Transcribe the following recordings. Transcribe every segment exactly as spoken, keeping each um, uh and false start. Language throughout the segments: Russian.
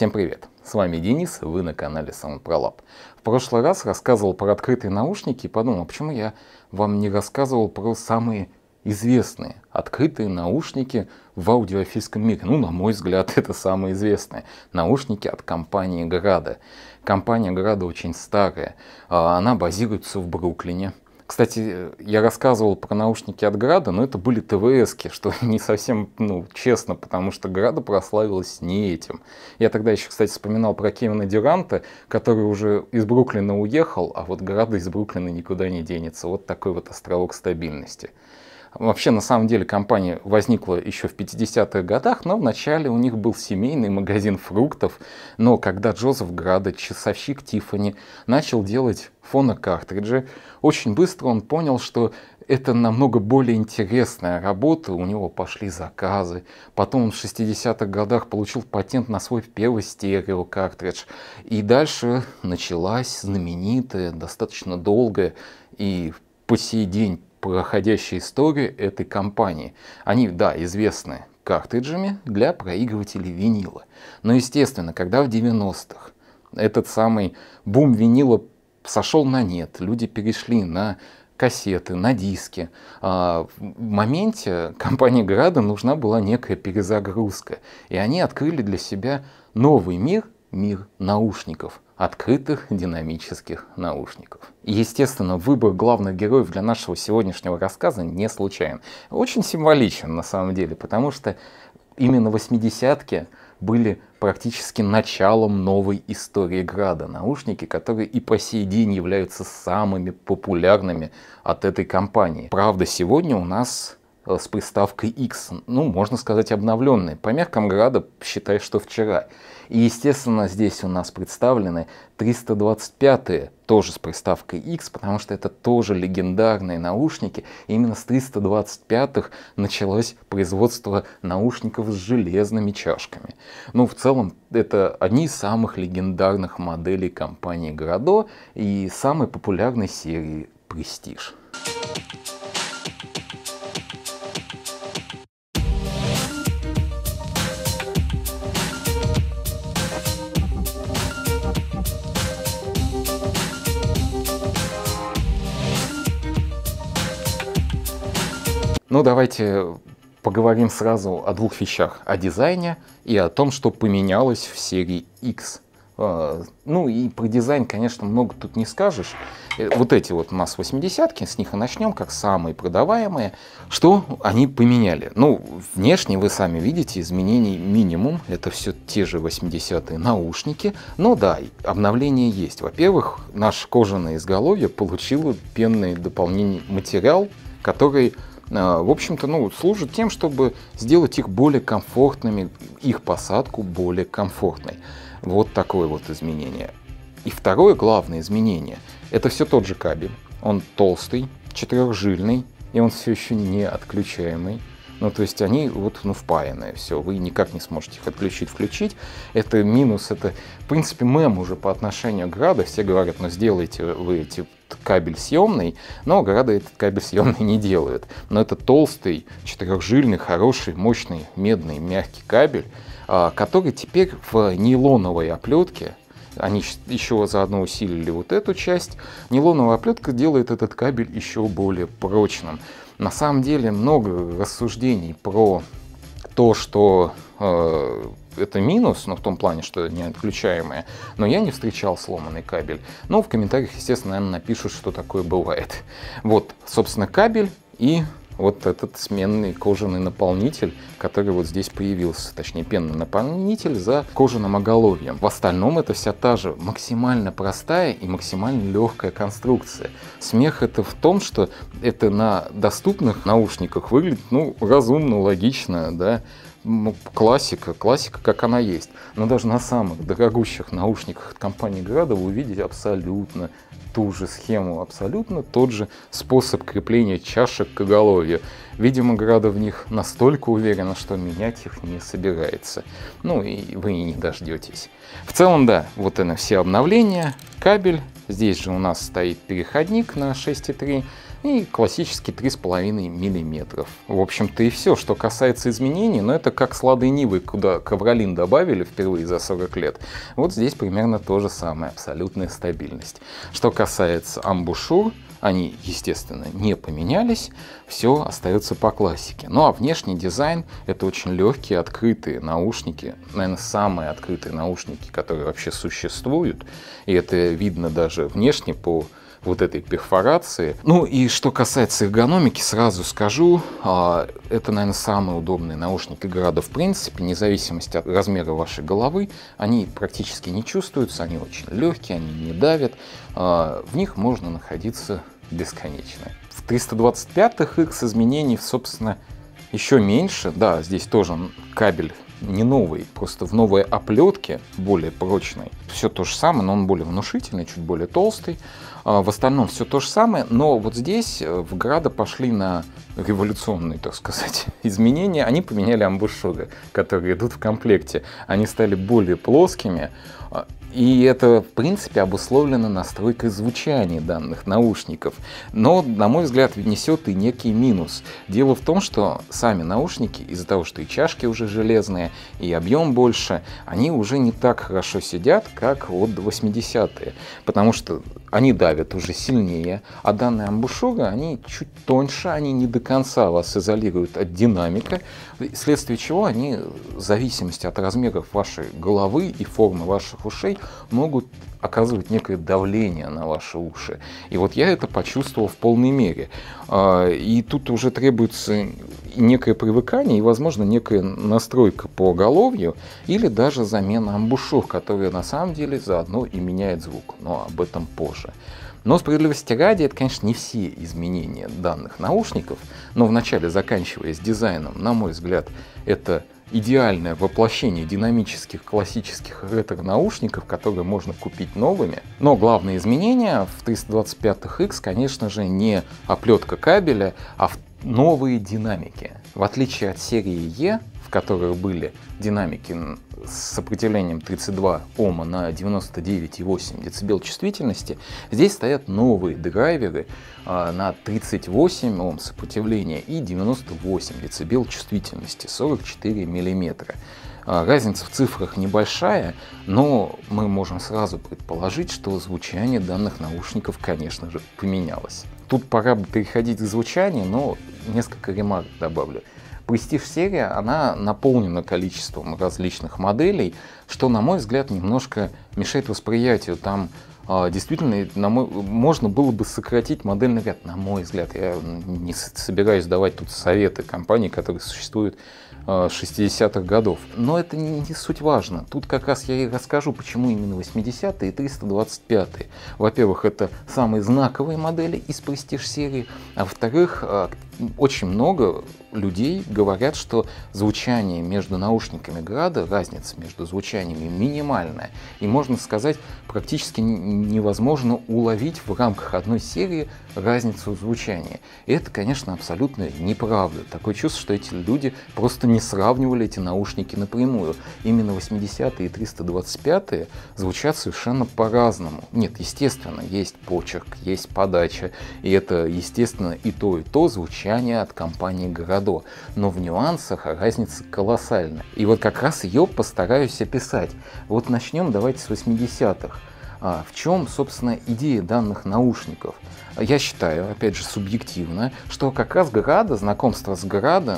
Всем привет! С вами Денис, вы на канале SoundProLab. В прошлый раз рассказывал про открытые наушники и подумал, почему я вам не рассказывал про самые известные открытые наушники в аудиофильском мире. Ну, на мой взгляд, это самые известные. Наушники от компании Grado. Компания Grado очень старая, она базируется в Бруклине. Кстати, я рассказывал про наушники от Grado, но это были тэ вэ эски, что не совсем, ну, честно, потому что Grado прославилась не этим. Я тогда еще, кстати, вспоминал про Кевина Дюранта, который уже из Бруклина уехал, а вот Grado из Бруклина никуда не денется. Вот такой вот островок стабильности. Вообще, на самом деле, компания возникла еще в пятидесятых годах, но вначале у них был семейный магазин фруктов. Но когда Джозеф Градо, часовщик Тиффани, начал делать фонокартриджи, очень быстро он понял, что это намного более интересная работа, у него пошли заказы. Потом он в шестидесятых годах получил патент на свой первый стереокартридж. И дальше началась знаменитая, достаточно долгая и по сей день проходящая история этой компании. Они, да, известны картриджами для проигрывателей винила. Но, естественно, когда в девяностых этот самый бум винила сошел на нет, люди перешли на кассеты, на диски. В моменте компании Grado нужна была некая перезагрузка. И они открыли для себя новый мир, мир наушников. Открытых динамических наушников. И, естественно, выбор главных героев для нашего сегодняшнего рассказа не случайен. Очень символичен на самом деле, потому что именно восьмидесятки были практически началом новой истории Grado. Наушники, которые и по сей день являются самыми популярными от этой компании. Правда, сегодня у нас с приставкой X, ну, можно сказать, обновленные. По меркам Grado, считай, что вчера. И, естественно, здесь у нас представлены триста двадцать пятые, тоже с приставкой X, потому что это тоже легендарные наушники. И именно с триста двадцать пятых началось производство наушников с железными чашками. Ну, в целом, это одни из самых легендарных моделей компании Grado и самой популярной серии Prestige. Ну, давайте поговорим сразу о двух вещах. О дизайне и о том, что поменялось в серии X. Ну и про дизайн, конечно, много тут не скажешь. Вот эти вот у нас восьмидесятки, с них и начнем, как самые продаваемые. Что они поменяли? Ну, внешне вы сами видите, изменений минимум. Это все те же восьмидесятые наушники. Но да, обновление есть. Во-первых, наше кожаное изголовье получило пенный дополнительный материал, который, в общем-то, ну, служит тем, чтобы сделать их более комфортными, их посадку более комфортной. Вот такое вот изменение. И второе главное изменение — это все тот же кабель. Он толстый, четырехжильный, и он все еще не отключаемый. Ну, то есть они вот, ну, впаянные, все, вы никак не сможете их отключить, включить. Это минус, это, в принципе, мем уже по отношению к Grado. Все говорят, ну, сделайте вы эти кабель съемный, но Grado этот кабель съемный не делает. Но это толстый, четырехжильный, хороший, мощный, медный, мягкий кабель, который теперь в нейлоновой оплетке. Они еще заодно усилили вот эту часть. Нейлоновая оплетка делает этот кабель еще более прочным. На самом деле много рассуждений про то, что э, это минус, но в том плане, что не отключаемое. Но я не встречал сломанный кабель. Но в комментариях, естественно, наверное, напишут, что такое бывает. Вот, собственно, кабель и вот этот сменный кожаный наполнитель, который вот здесь появился, точнее пенный наполнитель за кожаным оголовьем. В остальном это вся та же максимально простая и максимально легкая конструкция. Смех это в том, что это на доступных наушниках выглядит, ну, разумно, логично, да, классика, классика как она есть. Но даже на самых дорогущих наушниках от компании Grado вы увидите абсолютно ту же схему, абсолютно тот же способ крепления чашек к оголовью. Видимо, Grado в них настолько уверена, что менять их не собирается. Ну и вы и не дождетесь. В целом, да, вот это все обновления. кабель. Здесь же у нас стоит переходник на шесть и три и классический три с половиной миллиметров. В общем-то и все, что касается изменений, но это как с Ладой Нивой, куда ковролин добавили впервые за сорок лет. Вот здесь примерно то же самое, абсолютная стабильность. Что касается амбушюр, они, естественно, не поменялись, все остается по классике. Ну а внешний дизайн — это очень легкие, открытые наушники, наверное, самые открытые наушники, которые вообще существуют, и это видно даже внешне по вот этой перфорации. Ну и что касается эргономики, сразу скажу, это, наверное, самые удобные наушники Града в принципе, вне зависимости от размера вашей головы, они практически не чувствуются, они очень легкие, они не давят, в них можно находиться бесконечно. В триста двадцать пятых икс изменений, собственно, еще меньше. Да, здесь тоже кабель не новый, просто в новой оплетке, более прочной. Все то же самое, но он более внушительный, чуть более толстый. В остальном все то же самое, но вот здесь в Града пошли на революционные, так сказать, изменения. Они поменяли амбушюры, которые идут в комплекте. Они стали более плоскими. И это, в принципе, обусловлено настройкой звучания данных наушников. Но, на мой взгляд, несет и некий минус. Дело в том, что сами наушники, из-за того, что и чашки уже железные, и объем больше, они уже не так хорошо сидят, как вот восьмидесятые. Потому что они давят уже сильнее, а данные амбушюры, они чуть тоньше, они не до конца вас изолируют от динамика, вследствие чего они, в зависимости от размеров вашей головы и формы ваших ушей, могут оказывать некое давление на ваши уши. И вот я это почувствовал в полной мере. И тут уже требуется некое привыкание и, возможно, некая настройка по оголовью или даже замена амбушюр, которая на самом деле заодно и меняет звук. Но об этом позже. Но справедливости ради, это, конечно, не все изменения данных наушников, но вначале, заканчивая с дизайном, на мой взгляд, это идеальное воплощение динамических классических ретро-наушников, которые можно купить новыми. Но главное изменение в триста двадцать пятых икс, конечно же, не оплетка кабеля, а в новые динамики. В отличие от серии E, в которых были динамики с сопротивлением тридцать два Ома на девяносто девять и восемь децибел чувствительности, здесь стоят новые драйверы а, на тридцать восемь Ом сопротивления и девяносто восемь децибел чувствительности, сорок четыре миллиметра. А, разница в цифрах небольшая, но мы можем сразу предположить, что звучание данных наушников, конечно же, поменялось. Тут пора бы переходить к звучанию, но несколько ремарок добавлю. Prestige серия, она наполнена количеством различных моделей, что, на мой взгляд, немножко мешает восприятию. Там а, действительно на мой, можно было бы сократить модельный ряд, на мой взгляд. Я не собираюсь давать тут советы компаний, которые существуют с шестидесятых годов. Но это не, не суть важно. Тут как раз я и расскажу, почему именно восьмидесятые и триста двадцать пятые. Во-первых, это самые знаковые модели из Prestige серии, а во-вторых, очень много людей говорят, что звучание между наушниками Града, разница между звучаниями минимальная, и, можно сказать, практически невозможно уловить в рамках одной серии разницу звучания. И это, конечно, абсолютно неправда. Такое чувство, что эти люди просто не сравнивали эти наушники напрямую. Именно восьмидесятые и триста двадцать пятые звучат совершенно по-разному. Нет, естественно, есть почерк, есть подача, и это, естественно, и то, и то звучание от компании Градо. Но в нюансах разница колоссальная. И вот как раз ее постараюсь описать. Вот начнем давайте с восьмидесятых. А, в чем, собственно, идея данных наушников? Я считаю, опять же, субъективно, что как раз Града, знакомство с Градо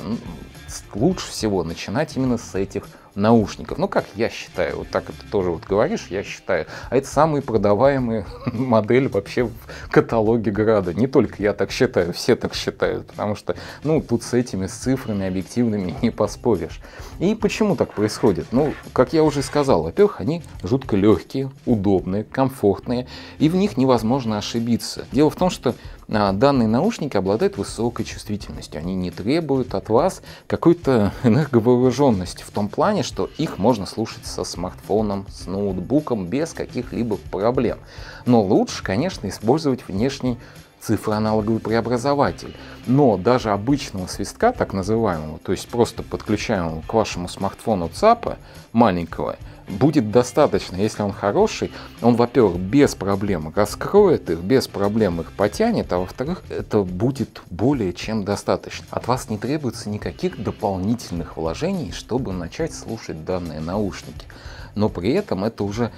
лучше всего начинать именно с этих наушников. Ну, как я считаю, вот так это тоже вот говоришь, я считаю. А это самые продаваемые модели вообще в каталоге Града. Не только я так считаю, все так считают, потому что, ну, тут с этими с цифрами объективными не поспоришь. И почему так происходит? Ну, как я уже сказал, во-первых, они жутко легкие, удобные, комфортные, и в них невозможно ошибиться. Дело в том, что а, данные наушники обладают высокой чувствительностью. Они не требуют от вас какой-то энерговооруженности в том плане, что их можно слушать со смартфоном, с ноутбуком без каких-либо проблем. Но лучше, конечно, использовать внешний цифроаналоговый преобразователь. Но даже обычного свистка, так называемого, то есть просто подключаемого к вашему смартфону ЦАПа маленького, будет достаточно. Если он хороший, он, во-первых, без проблем раскроет их, без проблем их потянет, а во-вторых, это будет более чем достаточно. От вас не требуется никаких дополнительных вложений, чтобы начать слушать данные наушники. Но при этом это уже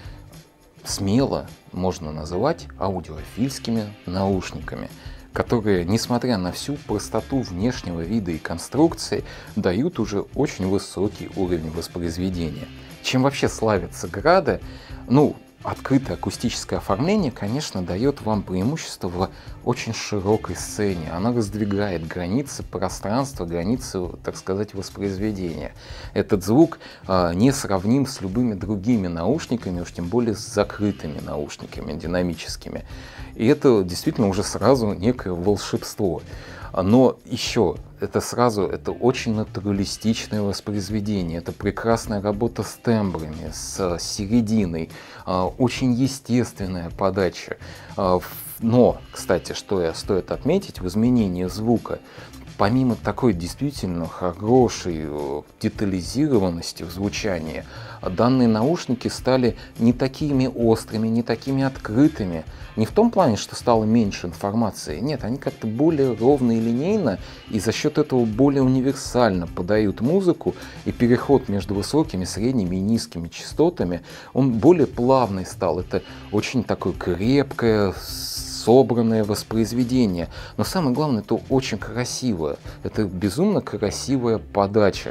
смело можно называть аудиофильскими наушниками, которые, несмотря на всю простоту внешнего вида и конструкции, дают уже очень высокий уровень воспроизведения. Чем вообще славится Града? Ну, открытое акустическое оформление, конечно, дает вам преимущество в очень широкой сцене. Она раздвигает границы пространства, границы, так сказать, воспроизведения. Этот звук э, не сравним с любыми другими наушниками, уж тем более с закрытыми наушниками динамическими. И это действительно уже сразу некое волшебство. Но еще это сразу это очень натуралистичное воспроизведение, это прекрасная работа с тембрами, с серединой, очень естественная подача. Но, кстати, что я стоит отметить в изменении звука, помимо такой действительно хорошей детализированности в звучании, данные наушники стали не такими острыми, не такими открытыми. Не в том плане, что стало меньше информации. Нет, они как-то более ровно и линейно, и за счет этого более универсально подают музыку, и переход между высокими, средними и низкими частотами, он более плавный стал. Это очень такое крепкое, собранное воспроизведение. Но самое главное, это очень красивое. Это безумно красивая подача.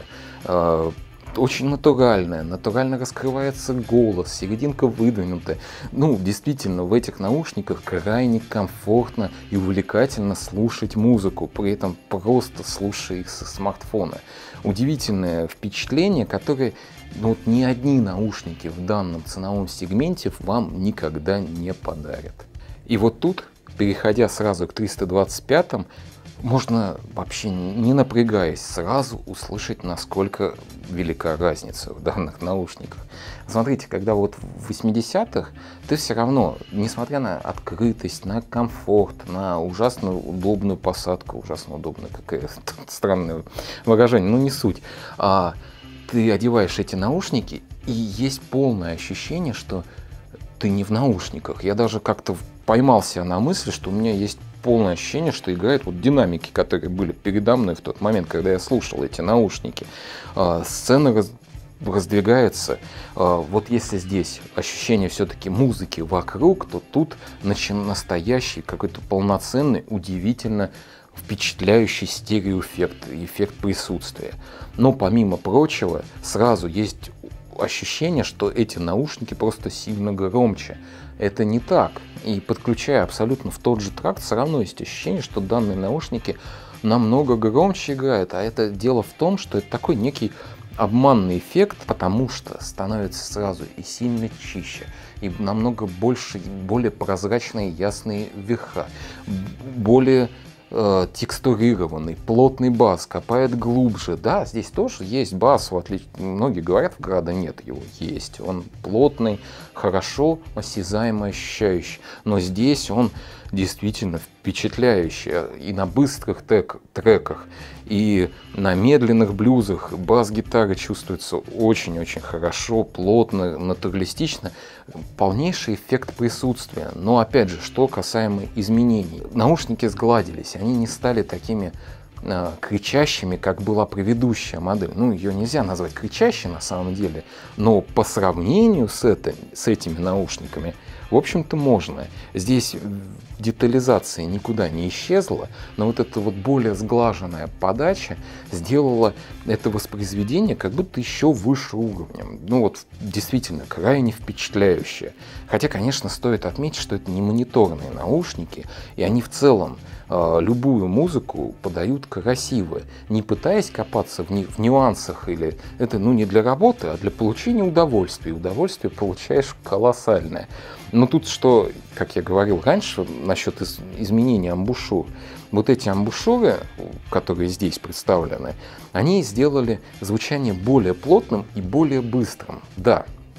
Очень натуральная, натурально раскрывается голос, серединка выдвинутая. Ну, действительно, в этих наушниках крайне комфортно и увлекательно слушать музыку, при этом просто слушая их со смартфона. Удивительное впечатление, которое ну, вот ни одни наушники в данном ценовом сегменте вам никогда не подарят. И вот тут, переходя сразу к триста двадцать пятым, можно вообще не напрягаясь сразу услышать, насколько велика разница в данных наушниках. Смотрите, когда вот в восьмидесятых ты все равно, несмотря на открытость, на комфорт, на ужасно удобную посадку, ужасно удобная, какое странное выражение, ну не суть, а ты одеваешь эти наушники, и есть полное ощущение, что ты не в наушниках. Я даже как-то поймался на мысли, что у меня есть полное ощущение, что играют вот динамики, которые были передо мной в тот момент, когда я слушал эти наушники. А, сцена раз, раздвигается. А, вот если здесь ощущение все-таки музыки вокруг, то тут начин, настоящий какой-то полноценный, удивительно впечатляющий стереоэффект, эффект присутствия. Но помимо прочего, сразу есть ощущение, что эти наушники просто сильно громче. Это не так. И подключая абсолютно в тот же тракт, все равно есть ощущение, что данные наушники намного громче играют. А это дело в том, что это такой некий обманный эффект, потому что становится сразу и сильно чище, и намного больше, более прозрачные ясные верха, более э, текстурированный, плотный бас, копает глубже. Да, здесь тоже есть бас, в отличие, многие говорят, в Града нет его, есть. Он плотный, хорошо осязаемо ощущающий, но здесь он действительно впечатляющий. И на быстрых трек, треках, и на медленных блюзах бас-гитара чувствуется очень-очень хорошо, плотно, натуралистично. Полнейший эффект присутствия. Но опять же, что касаемо изменений. Наушники сгладились, они не стали такими э, кричащими, как была предыдущая модель. Ну, ее нельзя назвать кричащей на самом деле, но по сравнению с, это, с этими наушниками, в общем-то, можно. Здесь детализация никуда не исчезла, но вот эта вот более сглаженная подача сделала это воспроизведение как будто еще выше уровнем. Ну вот действительно крайне впечатляющее. Хотя, конечно, стоит отметить, что это не мониторные наушники, и они в целом э, любую музыку подают красиво, не пытаясь копаться в, в нюансах, или это ну не для работы, а для получения удовольствия. И удовольствие получаешь колоссальное. Но тут что, как я говорил раньше, насчет из, изменения амбушюр, вот эти амбушюры, которые здесь представлены, они сделали звучание более плотным и более быстрым. Да,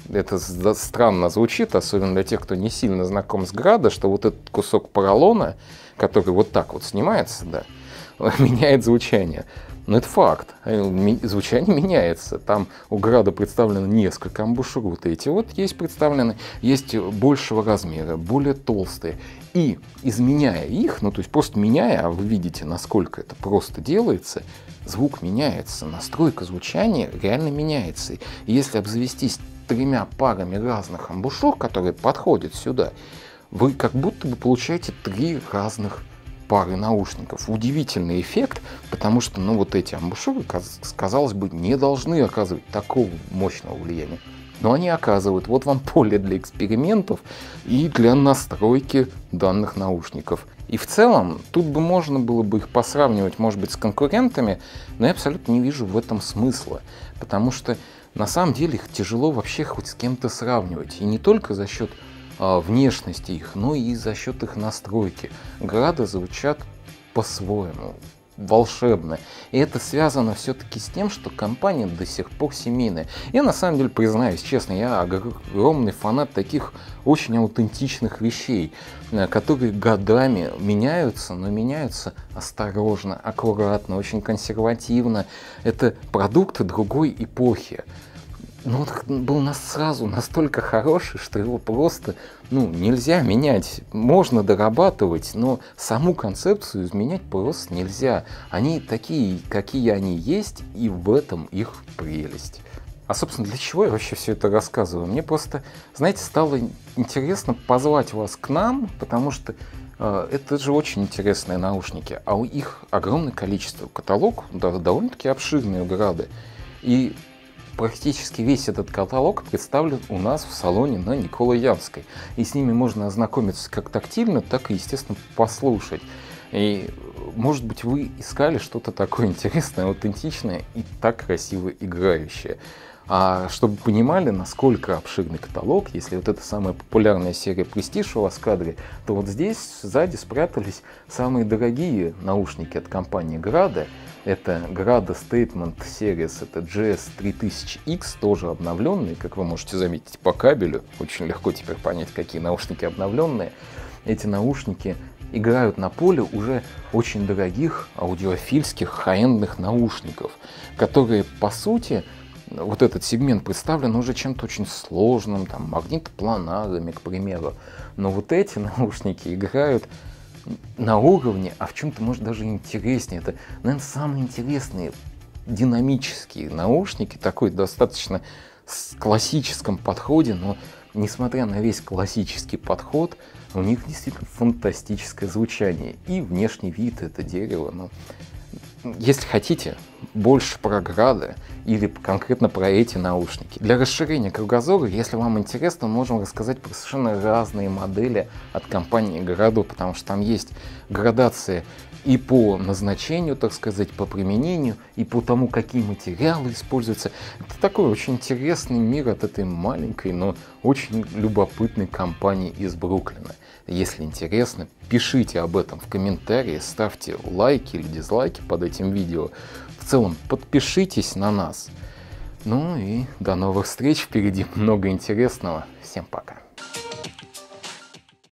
это странно звучит, особенно для тех, кто не сильно знаком с Градо, что вот этот кусок поролона, который вот так вот снимается, да, меняет звучание. Но это факт. Звучание меняется. Там у Градо представлено несколько амбушюр. Вот эти вот есть представлены. Есть большего размера, более толстые. И изменяя их, ну то есть просто меняя, а вы видите, насколько это просто делается, звук меняется, настройка звучания реально меняется. И если обзавестись тремя парами разных амбушюр, которые подходят сюда, вы как будто бы получаете три разных пары наушников. Удивительный эффект, потому что, ну, вот эти амбушюры, казалось бы, не должны оказывать такого мощного влияния. Но они оказывают. Вот вам поле для экспериментов и для настройки данных наушников. И в целом, тут бы можно было бы их посравнивать, может быть, с конкурентами, но я абсолютно не вижу в этом смысла, потому что на самом деле их тяжело вообще хоть с кем-то сравнивать. И не только за счет внешности их, но и за счет их настройки. Градо звучат по-своему, волшебно. И это связано все-таки с тем, что компания до сих пор семейная. Я на самом деле признаюсь честно, я огромный фанат таких очень аутентичных вещей, которые годами меняются, но меняются осторожно, аккуратно, очень консервативно. Это продукты другой эпохи. Но он был нас сразу настолько хороший, что его просто ну, нельзя менять. Можно дорабатывать, но саму концепцию изменять просто нельзя. Они такие, какие они есть, и в этом их прелесть. А, собственно, для чего я вообще все это рассказываю? Мне просто, знаете, стало интересно позвать вас к нам, потому что э, это же очень интересные наушники, а у их огромное количество. Каталог да, довольно-таки обширный у Градо. И практически весь этот каталог представлен у нас в салоне на Николаевской. И с ними можно ознакомиться как тактильно, так и, естественно, послушать. И, может быть, вы искали что-то такое интересное, аутентичное и так красиво играющее. А чтобы понимали, насколько обширный каталог, если вот эта самая популярная серия Prestige у вас в кадре, то вот здесь сзади спрятались самые дорогие наушники от компании Gradо. Это Gradо Statement Series, это джи эс три тысячи икс, тоже обновленные, как вы можете заметить по кабелю. Очень легко теперь понять, какие наушники обновленные. Эти наушники играют на поле уже очень дорогих аудиофильских хай-эндных наушников, которые, по сути, вот этот сегмент представлен уже чем-то очень сложным, там, магнитопланарами, к примеру. Но вот эти наушники играют на уровне, а в чем-то, может, даже интереснее. Это, наверное, самые интересные динамические наушники, такой достаточно с классическом подходе, но, несмотря на весь классический подход, у них действительно фантастическое звучание. И внешний вид, это дерево, ну, если хотите больше про Gradо или конкретно про эти наушники. Для расширения кругозора, если вам интересно, можем рассказать про совершенно разные модели от компании Gradо, потому что там есть градация и по назначению, так сказать, по применению, и по тому, какие материалы используются. Это такой очень интересный мир от этой маленькой, но очень любопытной компании из Бруклина. Если интересно, пишите об этом в комментарии, ставьте лайки или дизлайки под этим видео. В целом, подпишитесь на нас. Ну и до новых встреч, впереди много интересного. Всем пока.